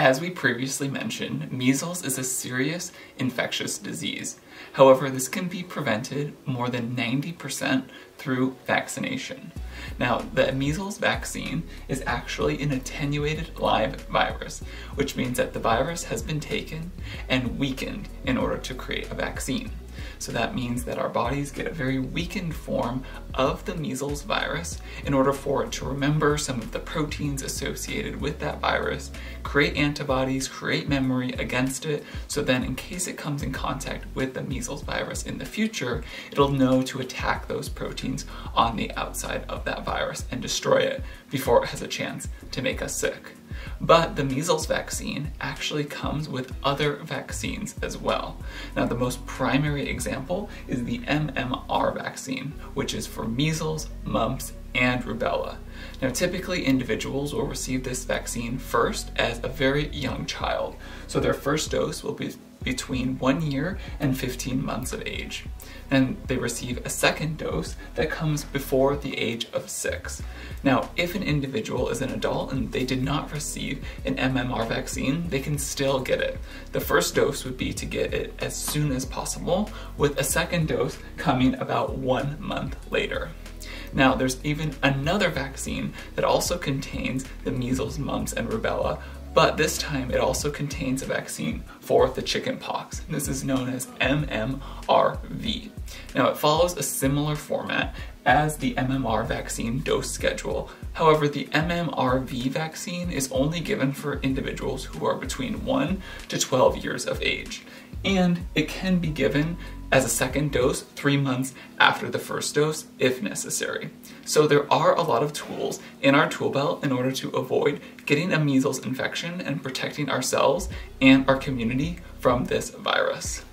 As we previously mentioned, measles is a serious infectious disease. However, this can be prevented more than 90% through vaccination. Now, the measles vaccine is actually an attenuated live virus, which means that the virus has been taken and weakened in order to create a vaccine. So that means that our bodies get a very weakened form of the measles virus in order for it to remember some of the proteins associated with that virus, create antibodies, create memory against it, so then in case it comes in contact with the measles virus in the future, it'll know to attack those proteins on the outside of that virus and destroy it before it has a chance to make us sick. But the measles vaccine actually comes with other vaccines as well. Now, the most primary example is the MMR vaccine, which is for measles, mumps, and rubella. Now, typically individuals will receive this vaccine first as a very young child. So their first dose will be between 1 year and 15 months of age. Then they receive a second dose that comes before the age of 6. Now, if an individual is an adult and they did not receive an MMR vaccine, they can still get it. The first dose would be to get it as soon as possible, with a second dose coming about 1 month later. Now, there's even another vaccine that also contains the measles, mumps, and rubella, but this time it also contains a vaccine for the chickenpox. This is known as MMRV. Now, it follows a similar format as the MMR vaccine dose schedule. However, the MMRV vaccine is only given for individuals who are between 1 to 12 years of age. And it can be given as a second dose 3 months after the first dose if necessary. So there are a lot of tools in our tool belt in order to avoid getting a measles infection and protecting ourselves and our community from this virus.